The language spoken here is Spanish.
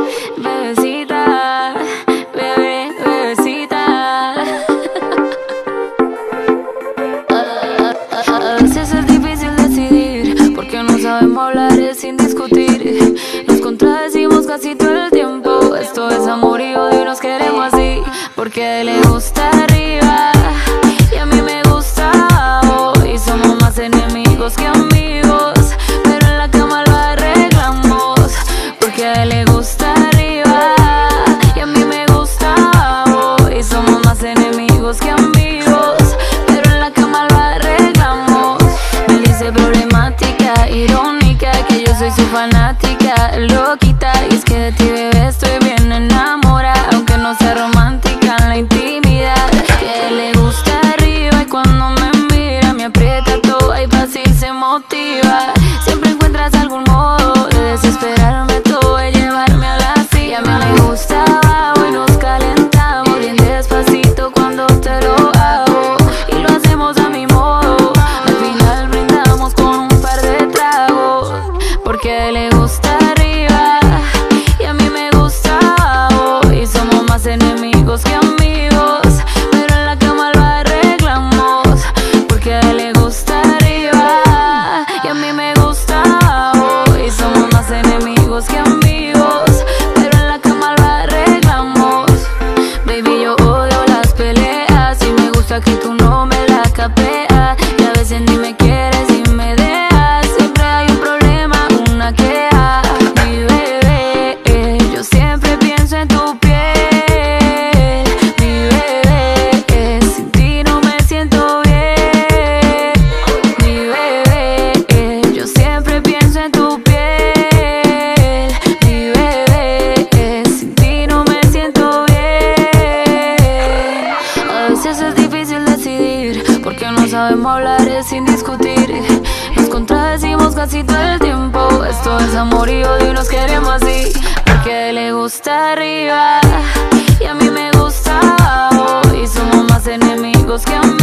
Bebecita, bebecita. A veces es difícil decidir, porque no sabemos hablar sin discutir. Nos contradecimos casi todo el tiempo. Esto es amor y odio y nos queremos así, porque a él le gusta arriba y a mí me gusta abajo, y somos más enemigos que amigos, pero en la cama lo arreglamos, porque a él le gusta arriba y a mí me gusta abajo, y somos más enemigos que amigos, pero en la cama lo arreglamos. Me dice problemática, irónica, que yo soy su fanática, loquita, y es que de ti, bebé, estoy bien enamorada, aunque no sea romántica en la intimidad. Que a él le gusta arriba y cuando me mira me aprieta todo y fácil se motiva. Siempre encuentras algún modo de desesperarme todo y llevarme a la silla. A mí me gusta abajo y nos calentamos bien despacito cuando te lo hago, y lo hacemos a mi modo. Al final brindamos con un par de tragos, porque a él le gusta arriba y a mí me gusta abajo, y somos más enemigos que amigos, pero en la cama lo arreglamos, porque a él le gusta arriba y a mí me gusta abajo, y somos más enemigos que amigos, pero en la cama lo arreglamos. Baby, yo odio las peleas y me gusta que tú no me la capeas, y a veces ni me quieres y me dejas. Siempre hay un problema, una queja. Mi bebé, yo siempre pienso en tu piel. Mi bebé, sin ti no me siento bien. Mi bebé, yo siempre pienso en tu piel. Mi bebé, sin ti no me siento bien. A veces es difícil decidir, porque no sabemos hablar sin discutir. Nos contradecimos casi todo el tiempo. Esto es amor y odio y nos queremos así, porque a él le gusta arriba y a mí me gusta abajo, y somos más enemigos que amigos.